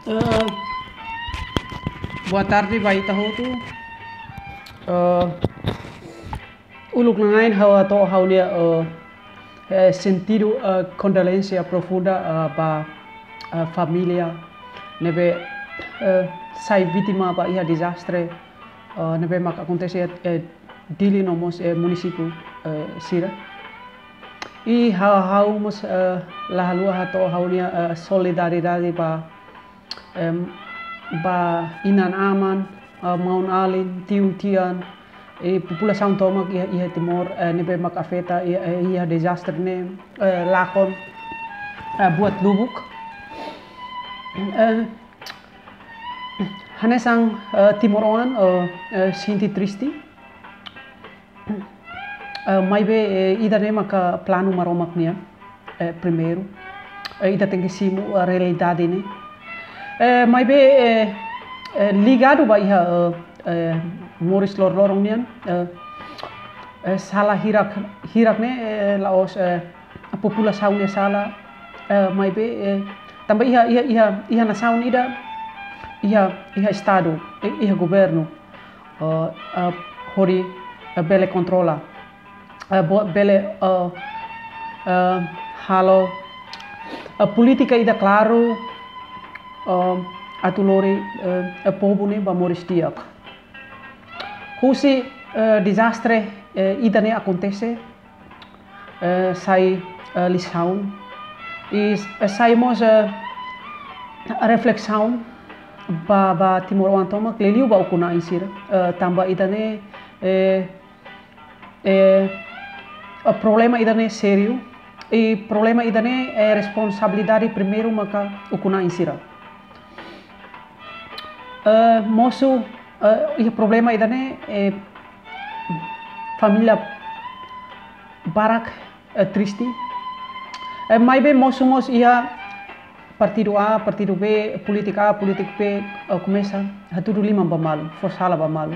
Eh, Boa tarde, Baita Hotu. Uluk nangain hawa to haulia sentido condolência profunda para a família nebe sai vítima para ia desastre nebe mak acontece dili no mos município Sira e hau mos la halua hato haulia solidariedade para inan aman maun alin tiun tian e população toma ia timor nebe mak afeta ia desastre ne lakon buat lubuk hanesang timoran sinti tristi mai be ida ne maka plano maromak nia primeiro ida tem que simu a realidade ne mai be ligado ba ia Moris lorong nian salah hirak ne laos a população ne sala mai be também ia nação ida ia estado ia governo hori bele controla bele halo política ida claro atulori povo ne ba Moris tiak Husi desastre ida ne acontece sai lição e saímos a reflexão ba Timor Antoma kleliu ba ukuna insira tamba ida ne o problema ida ne sério e problema ida ne é responsabilidade primeiro maka ukuna insira moço o problema ida ne família barak triste mai bem mos ia partido A partido B política A política B começa a tudo lima bamalu forçala bamalu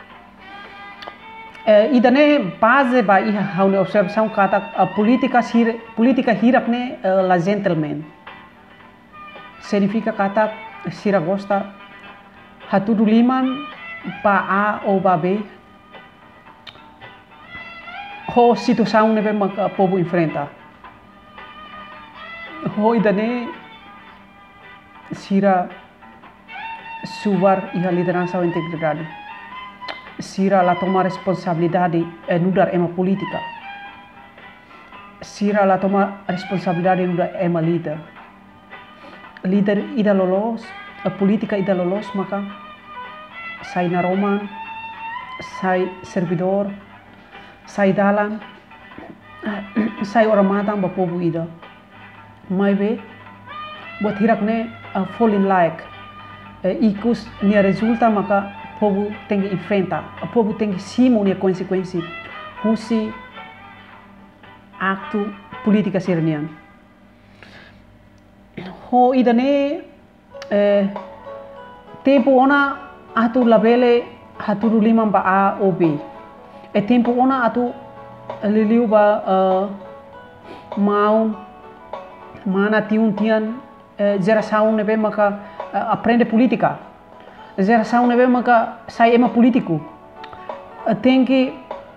ida ne base ba ia haune observação kata política hirak ne la gentleman significa kata sira gosta hatudu liman pa A ou ba B ho situação nebe mak povo enfrenta ho ida ne sira subar iha liderança ou integridade sira la tomar responsabilidade nudar ema política sira la tomar responsabilidade nudar ema líder ida lolos a política ida lolos maka sai na Roma sai servidor sai dalan sai orang matang ba povo ida mai be buat hirak ne fall in like ikus nia resulta maka povo tem que enfrentar a povo tem que simu nia consequência husi acto política sirnian ho ida ne tempo ona atu labele haturu lima ba A ou B e tempo ona atu liliu ba mau mana tiun tian geração nebe maka aprende política geração nebe maka sai ema político tem que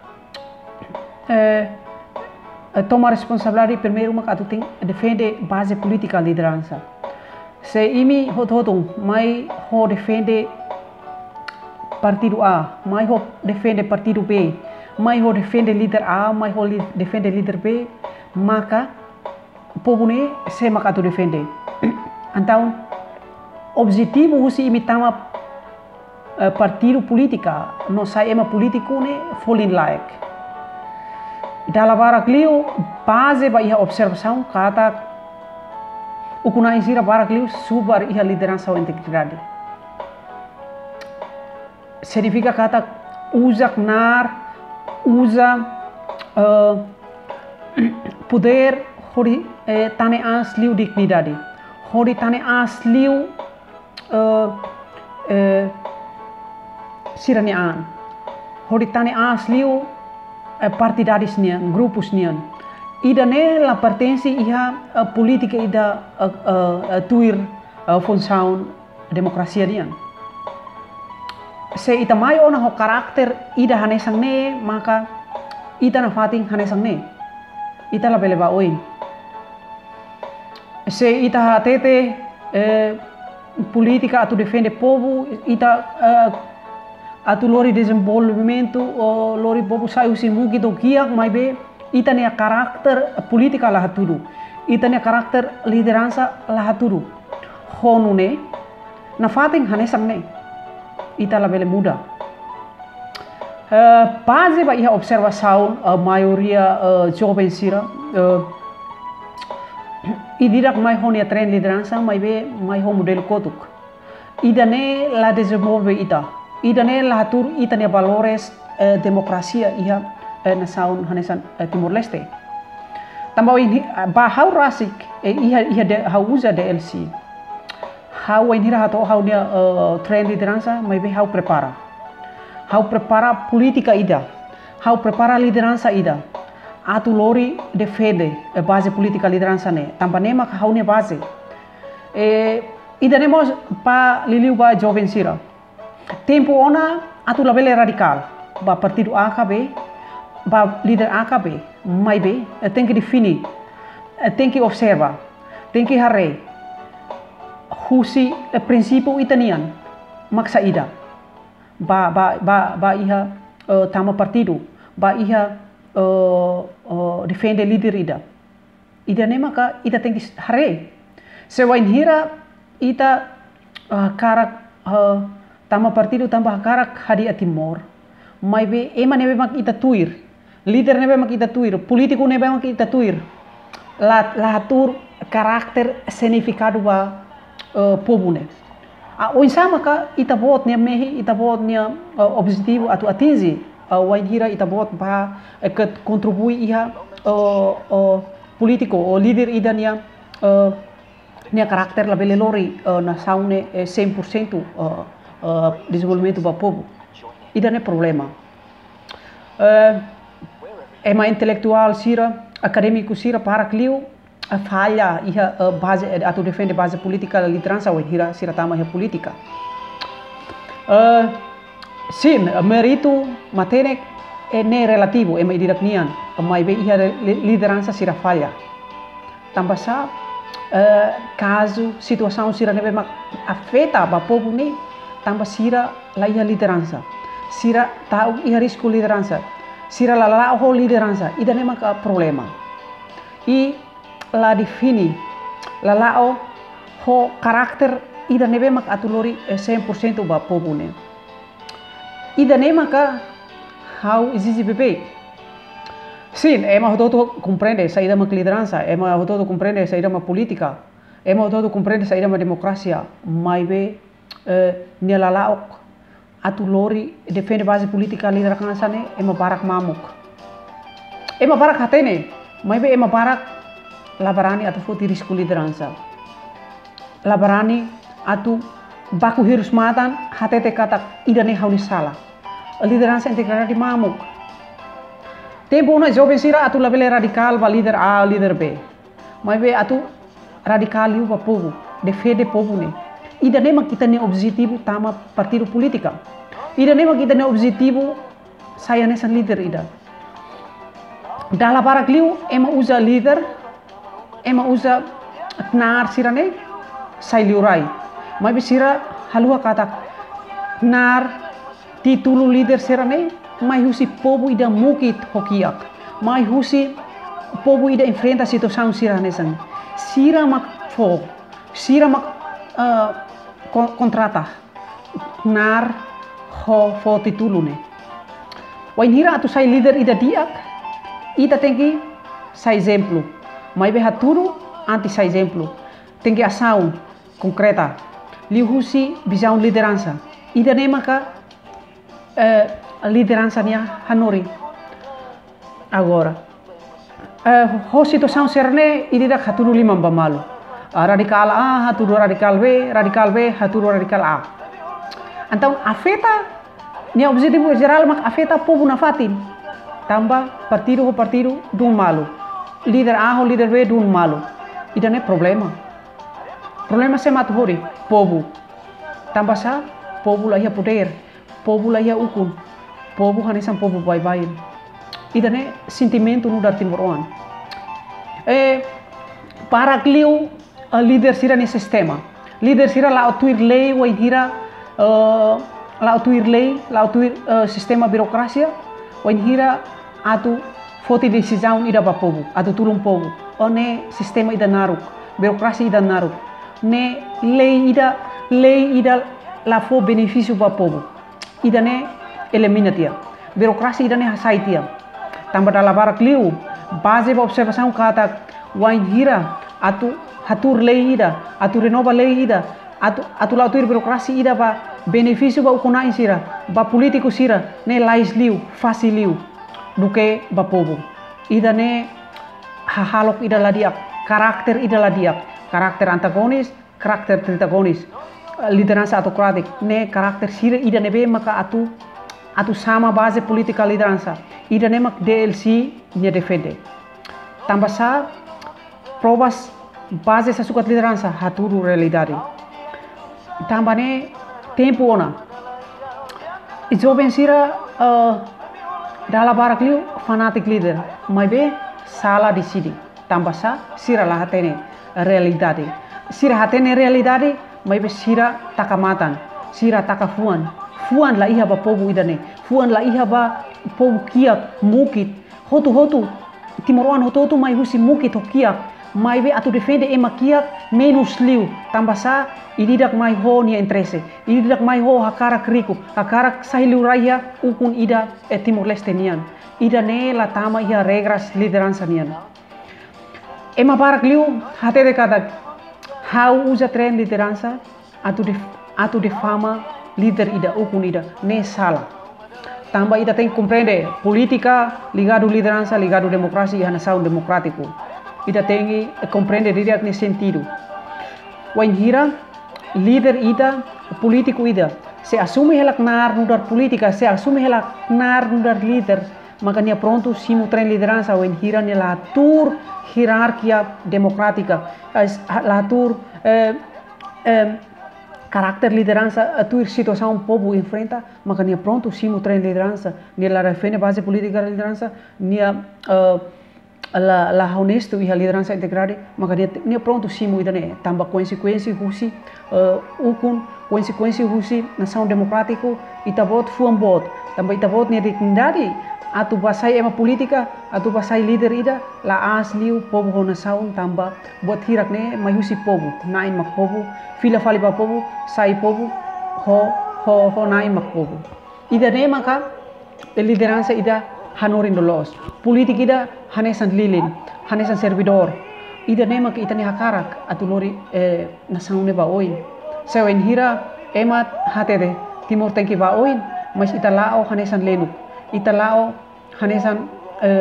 tomar responsabilidade primeiro maka atu tem defende base política liderança se imi hototung mai ho defende partido A mai ho defende partido B mai ho defende líder A mai ho defende líder B maka povo ne se maka tu defende então objetivo husi imitama partido política no sai ema político ne falling like dalam barak liu base ba iha observação kata ukuna insira barak liu subar iha liderança ou integridade significa kata usa poder hori tane asliu dignidade hori tane asliu siranian hori tane asliu partidaris nian grupos nian ida ne la pertensi iha politica ida tuir função demokrasia nian. Se ita mai ona ho karakter ida hanesang ne, maka ita na fating hanesang ne. Ita la beleba oin. Se ita tete política atu defende povo, ita atu lori desenvolvimento o lori povo sai usi mugi do kia mai be ita ne karakter politika la haturu. Ita ne karakter liderança la haturu. Honu ne na fating hanesang ne. Ita la bele muda. Base ba iha observação a maioria jovem sira idirak mai honia tren liderança mai be mai ho modelo kotuk. Ida ne la desenvolve ita. Ida ne la hatur ita ne valores demokrasia iha nação hanesan Timor Leste. Tambah ini ba hau rasik iha de hau usa DLC. Hau ini rahato hau dia tren liderança mai be hau prepara. Hau prepara politika ida. Hau prepara liderança ida. Atu lori defende base politika liderança ne. Tambah ne mak hau ne base. Ida ne mos pa liliu ba jovem sira. Tempo ona atu labele radical. Ba partido AKB, ba líder AKB, mai be, tem que definir, tem que observar, tem que harre. Husi prinsipio itanian, maksa ida. Ba iha tama partido, ba iha defende líder ida. Ida ne maka ita tem que harre. Sewain hira ita karak tama partido tambah karak hadi a Timor. Mai be ema nebe mak ita tuir, líder nebe mak ita tuir, político nebe mak ita tuir. La hatur karakter significado ba povo ne. O insama ka ita bot nia mehi, ita bot nia objetivo atu atingi. Wain hira ita bot ba contribui iha político o líder ida nia nia karakter la bele lori na saune 100% desenvolvimento ba povo. Ida ne problema. Ema intelectual sira, acadêmico sira para clio falha iha base atu defende base política liderança o hira sira tama iha política. Sim, mérito matenek ne relativo ema idirak nian, mai be iha liderança sira falha. Tambah sa caso situação sira nebe mak afeta ba povo ne, tambah sira la iha liderança. Sira tahu iha risco liderança. Sira la ho liderança. Ida ne maka problema. I la defini la ho karakter ida ne be maka atulori 100% ba povo ne. Ida ne maka how easy bebe. Sim, ema todo compreende saída ma liderança, ema todo compreende saída ma política, ema todo compreende saída ma democracia, mai be ne la atu lori defende base politika liderança ne ema barak mamuk. Ema barak hatene, mai be ema barak labarani atu foti risco liderança. Labarani atu baku hirus matan hatete kata ida ne hauni sala. Liderança integrada di mamuk. Tempo na jovem sira atu labele radical ba líder A, líder B. Mai be atu radical liu ba povo, defende povo ne. Ida ne kita ne objetivo tama partido politika. Ida ne kita ne objetivo saya ne san líder ida. Dala barak liu ema usa líder, ema usa knar sira ne sai liurai. Mai be sira halua kata knar titulu líder sira ne mai husi povo ida mukit hokiak. Mai husi povo ida enfrenta situação sira ne san. Sira mak fo, sira mak contrata nar ho titulu ne. Wain hira atu sai líder ida diak, ita tenki sai exemplo. Mai be haturu anti sai exemplo. Tenki ação concreta. Liu husi visão liderança. Ida ne maka liderança nia hanori. Agora, ho situação serne ida haturu limam bamalu. Radical A, haturu radical B, haturu radical A. Então, afeta, nia objetivo geral, mas afeta povo na fatin. Tambah partido dun malu. Líder A ou líder B dun malu. Ida ne problema. Problema se matu hori, povo. Tambah sa, povo lá ia poder, povo lá ia ukun, povo hanesan povo bai-bai. Ida ne sentimento no dar Timor-Oan. Para kliu líder sira ni sistema. Líder sira la atuir lei wa hira la atuir lei, la atuir sistema birokrasia wa hira atu foti decisão ida ba povo, atu turun povo. One sistema ida naruk, birokrasi ida naruk. Ne lei ida la fo benefício ba povo. Ida ne elimina tia. Birokrasi ida ne hasai tia. Tambah dalam barak liu, base ba observação kata wain hira atu hatur lei ida, atu renova lei ida, atu la atuir birokrasi ida ba benefício ba ukunai sira, ba politiku sira, ne lais liu, fácil liu, duke ba povo. Ida ne hahalok ida ladiak, karakter ida ladiak, karakter antagonis, karakter tritagonis, liderança autokratik, ne karakter sira ida nebe maka atu sama base politika liderança. Ida nemak DLC nya defende. Tambah sa provas base sa sukat liderança haturu realidade. Tambah ne tempo ona. Ijoben sira dalam barak liu fanatic leader. Mai be salah decide. Tambah sa sira lah hatene realidade. Sira hatene realidade mai be sira takamatan. Sira takafuan. Fuan la iha ba povo idane. Fuan la iha ba povo kiak mukit. Hotu Timor-Oan hotu mai husi mukit ho kiak. Mai be atu defende ema kiak menos liu. Tambah sa ididak mai ho nia interesse. Ididak mai ho hakara kriku. Hakara sahilu raya ukun ida Timor-Leste nian. Ida ne la tama iha regras liderança nian. Ema barak liu hatede kata how usa tren liderança atu defama líder ida ukun ida ne salah. Tambah ida tem que compreender política ligado liderança ligado democracia e nação democrático. Ida tem que compreender direto nesse sentido. Wan hira líder ida político ida se assume ela knar nudar política, se assume ela knar nudar líder, maka nia pronto simu tren liderança wan hira ne latur hierarquia democrática, latur karakter liderança atuir situação povo enfrenta, maka nia pronto simu tren liderança, nia la refene base política liderança, nia la honesto e a liderança integrada, maka nia pronto simu idane, tambah konsekuensi husi ukun, konsekuensi husi nação democrático, ita vote fuan vote, tambah ita vote nia dikendari, atu basai ema politika, atu basai líder ida, la asliu povo ho nação, tambah buat hirak ne mai husi povo, nain mak povo, fila fali ba povo, sai povo, ho nain mak povo. Ida ne maka liderança ida hanorin dolos, politik ida hanesan lilin, hanesan servidor. Ida ne maka ita ne hakarak atu lori nação ne ba oin. Sewen hira emat hatede Timor tenki ba oin, mas ita lao hanesan lenuk. Ita lao hanesan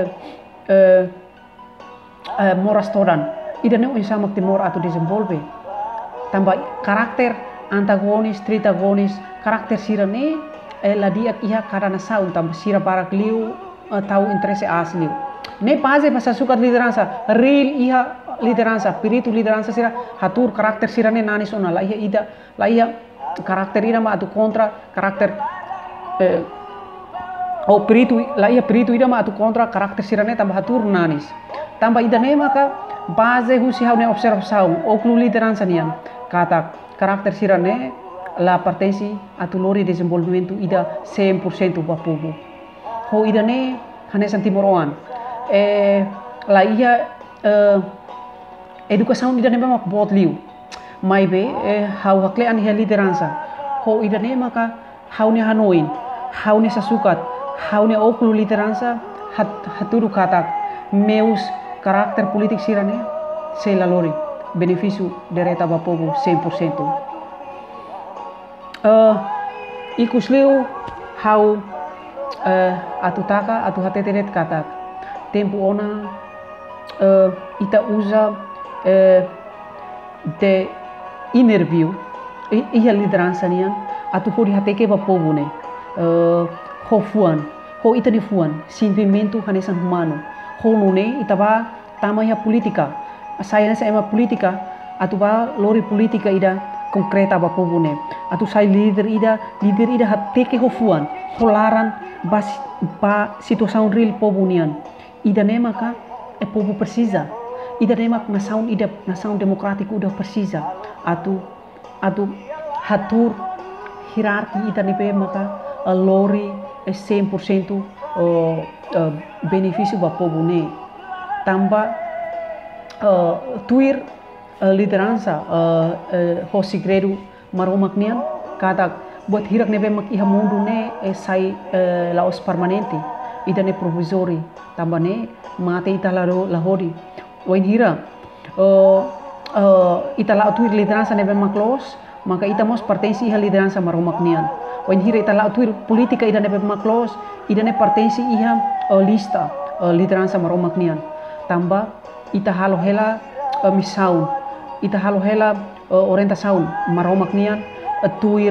moras todan. Ida ne sama Timor atu desenvolve. Tambah karakter antagonis, tritagonis, karakter sira ne la diak iha karana saun tambah sira barak liu tahu interesse asliu. Ne base basa sukat liderança, real iha liderança, spiritu liderança sira hatur karakter sira ne nanis ona la iha karakter ida ma atu kontra karakter peritu ida ma atu kontra karakter sirane tambah hatur nanis. Tambah ida ne maka base husi hau ne observação oklu liderança nian kata karakter sirane la pertensi atu lori desenvolvimento ida 100% ba povo. Ho ida ne hanesan Timor-Oan. La ia educação ida ne mak bot liu. Mai be hau hakle an ia liderança. Ho ida ne maka hau ne hanoin, hau ne sasukat, hau ne oklu liderança haturu katak meus karakter politik sirane se lalori benefício direta ba povo 100%. Ikusliu hau atu taka atu hateret katak tempo ona ita usa de interview ia liderança nian atu hori hateke ba povo ne ho fuan, ho ita ni fuan, sentimento hanesan humano. Ho nune ita ba tama ia politika. Saya nasa ema politika, atu ba lori politika ida concreta ba povo ne atu sai líder ida hat teke hofuan holaran ba situação real povo nian ida ne maka povo precisa ida ne mak nação democrático udah precisa atu hatur hierarki ida ne pe maka lori 100% benefício ba povo ne tamba tuir liderança ho segredo maromak nian kata buat hirak nebe mak iha mundu ne sai laos permanente ida ne provisori tamba ne mate ita lahori wain hira ita la tuir liderança nebe mak los maka ita mos pertensi iha liderança maromak nian wain hira ita la tuir politika ida nebe mak los ida ne pertensi iha lista liderança maromak nian tamba ita halo hela misaun ita halo hela orientasaun maromak nian tuir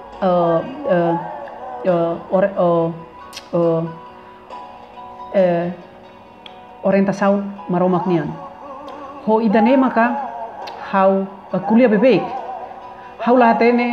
orientasaun maromak nian ho ida ne maka hau kuliah bebek hau latene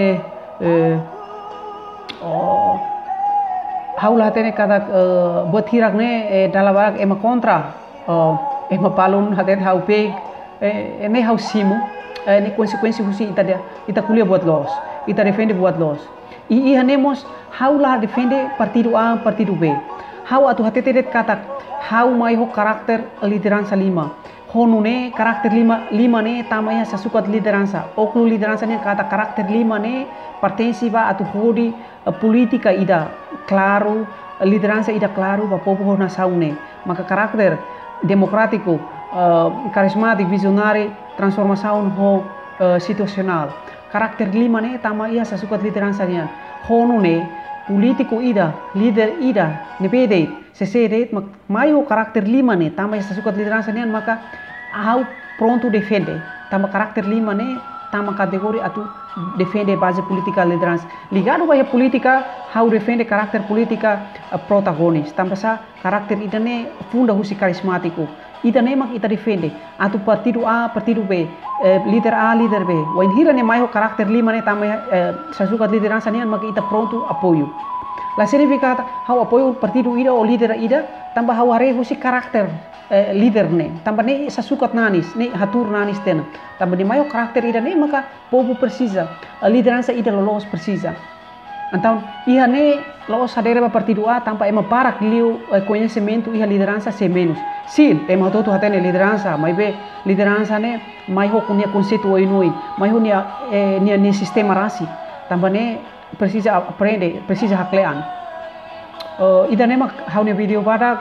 hau latene kata buat hirak ne dalam barak ema kontra ema palun hatet hau peg ne hau simu ne konsekuensi husi ita kuliah buat los ita defende buat los iha nemos hau lah defende partido A partido B hau atu hatete kata hau mai ho karakter lideransa 5 honu ne karakter 5 ne tamaya sasukat lideransa oklu lideransa ne kata karakter 5 ne pertensi ba atu hodi politika ida claro lideransa ida claro ba povo na saune maka karakter democrático carismático visionário transformação ho situacional karakter 5 ne tamaya sasukat lideransa nian honu ne politiko ida líder ida nebede sesede mai ho karakter 5 ne tamaya sasukat lideransa nian maka hau pronto defende tama karakter 5 ne tama kategori atu defende base politika liderança ligado vai politika hau defende karakter politika protagonis tamba sa karakter ida ne funda husi karismático ida ne mak ita defende atu partido A partido B líder A líder B wain hira ne mai ho karakter 5 ne tama sasukat liderança nian maka ita pronto apoio la significa hau apoio partido ida o líder ida tamba hau are husi karakter líder ne tamba ne sasukat nanis ne hatur nanis tena tamba ne maio karakter ida ne maka povo precisa liderança ida lolos precisa então iha ne lolos hadere ba partido A tampa ema parak liu conhecimento iha liderança se menos sim ema toto hatene liderança mai be liderança ne mai ho kunia conceito oinoi mai ho nia sistema rasi tamba ne precisa aprende precisa haklean ida ne mak hau ne video pada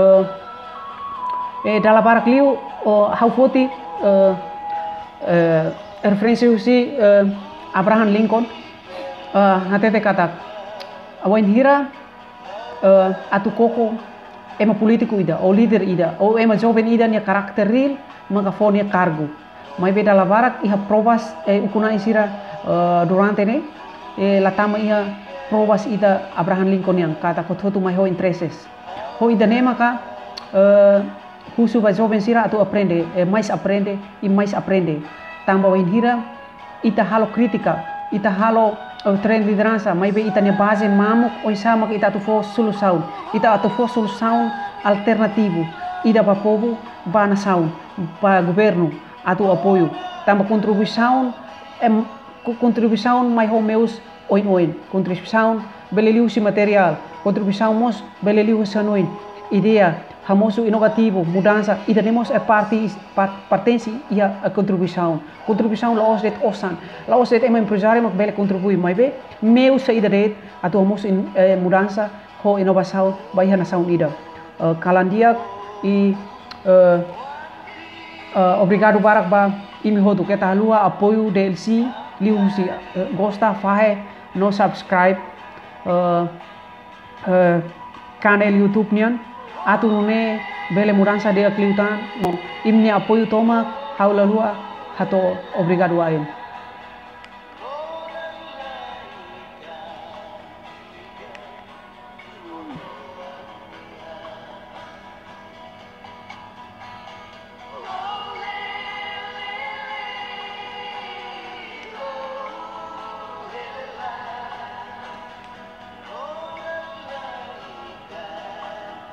dalam barak liu hau foti referensi usi Abraham Lincoln hatete kata awain hira atu koko ema politiku ida o líder ida o ema jovem ida nia karakter real maka fonia cargo mai be dalam barak iha provas ukuna isira durante ne latama iha provas ida Abraham Lincoln yang kata kototu mai ho intereses ho ida ne maka husu ba jovem sira atu aprende mais aprende e mais aprende tamba wain hira ita halo kritika ita halo tren liderança mai be ita ne base mamuk oi sama ita atu fo solução ita atu fo solução alternativo ida ba povo ba nação ba governo atu apoio tamba contribuição mai ho meus oin contribuição beleliu si material contribuição mos beleliu sanoin ideia famoso inovativo mudança e temos pertence e a contribuição laos det osan laos det ema empresário mak bele contribui mai be meu saída det atuamos mudança ho inovação ba iha nação ida kalandia e obrigado barak ba imi hotu kita lua apoio DLC liu si gosta fahe no subscribe kanal YouTube nian atu nune bele mudança de kliutan imni apoio toma haula lua hato obrigado a ele